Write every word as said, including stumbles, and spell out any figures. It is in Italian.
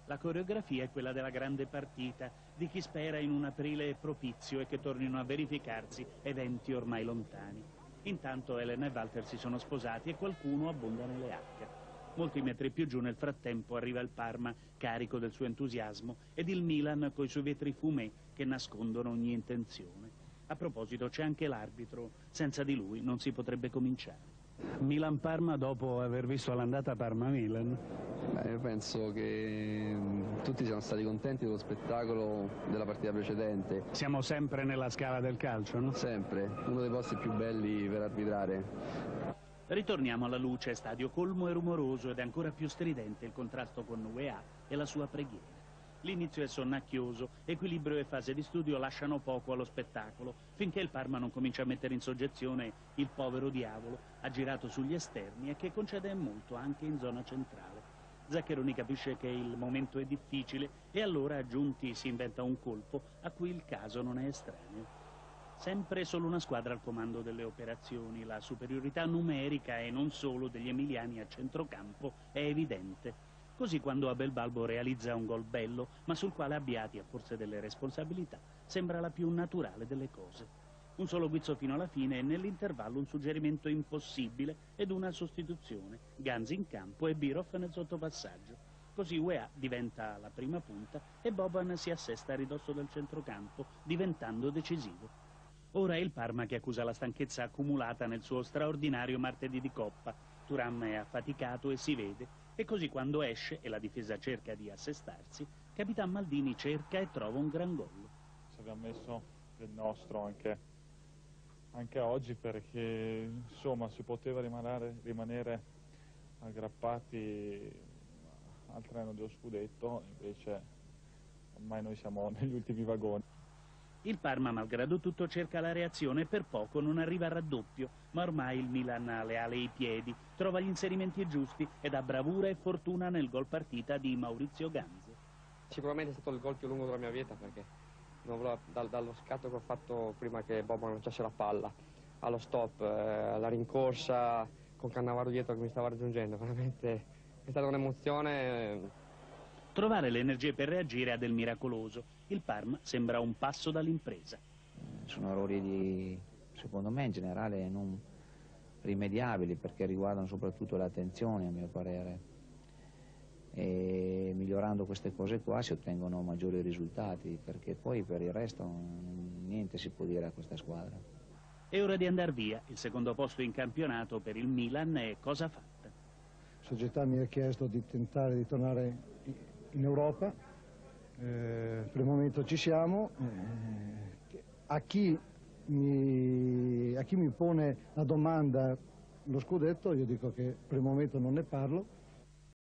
La coreografia è quella della grande partita, di chi spera in un aprile propizio e che tornino a verificarsi eventi ormai lontani. Intanto Elena e Walter si sono sposati e qualcuno abbonda nelle acche. Molti metri più giù nel frattempo arriva il Parma, carico del suo entusiasmo, ed il Milan coi suoi vetri fumé che nascondono ogni intenzione. A proposito, c'è anche l'arbitro, senza di lui non si potrebbe cominciare. Milan-Parma dopo aver visto l'andata Parma-Milan? Beh, io penso che tutti siamo stati contenti dello spettacolo della partita precedente. Siamo sempre nella scala del calcio, no? Sempre, uno dei posti più belli per arbitrare. Ritorniamo alla luce, stadio colmo e rumoroso ed è ancora più stridente il contrasto con U E A e la sua preghiera. L'inizio è sonnacchioso, equilibrio e fase di studio lasciano poco allo spettacolo, finché il Parma non comincia a mettere in soggezione il povero diavolo, aggirato sugli esterni e che concede molto anche in zona centrale. Zaccheroni capisce che il momento è difficile e allora Giunti si inventa un colpo a cui il caso non è estraneo. Sempre solo una squadra al comando delle operazioni, la superiorità numerica e non solo degli emiliani a centrocampo è evidente. Così quando Abel Balbo realizza un gol bello, ma sul quale Abbiati ha forse delle responsabilità, sembra la più naturale delle cose. Un solo guizzo fino alla fine e nell'intervallo un suggerimento impossibile ed una sostituzione. Ganzi in campo e Birov nel sottopassaggio. Così U E A diventa la prima punta e Boban si assesta a ridosso del centrocampo, diventando decisivo. Ora è il Parma che accusa la stanchezza accumulata nel suo straordinario martedì di Coppa. Thuram è affaticato e si vede, e così quando esce e la difesa cerca di assestarsi, Capitan Maldini cerca e trova un gran gol. Ci abbiamo messo il nostro anche, anche oggi perché insomma si poteva rimanere, rimanere aggrappati al treno dello scudetto, invece ormai noi siamo negli ultimi vagoni. Il Parma, malgrado tutto, cerca la reazione e per poco non arriva al raddoppio, ma ormai il Milan ha le ali e i piedi, trova gli inserimenti giusti ed ha bravura e fortuna nel gol partita di Maurizio Ganzi. Sicuramente è stato il gol più lungo della mia vita perché non volevo, dal, dallo scatto che ho fatto prima che Boban lanciasse la palla, allo stop, eh, alla rincorsa con Cannavaro dietro che mi stava raggiungendo, veramente è stata un'emozione. Eh, Trovare le energie per reagire ha del miracoloso. Il Parma sembra un passo dall'impresa. Sono errori, di, secondo me, in generale non rimediabili perché riguardano soprattutto l'attenzione, a mio parere. E migliorando queste cose qua si ottengono maggiori risultati, perché poi per il resto niente si può dire a questa squadra. È ora di andare via. Il secondo posto in campionato per il Milan è cosa fatta. La società mi ha chiesto di tentare di tornare in Europa, eh, per il momento ci siamo. Eh, a, chi mi, a chi mi pone la domanda lo scudetto io dico che per il momento non ne parlo.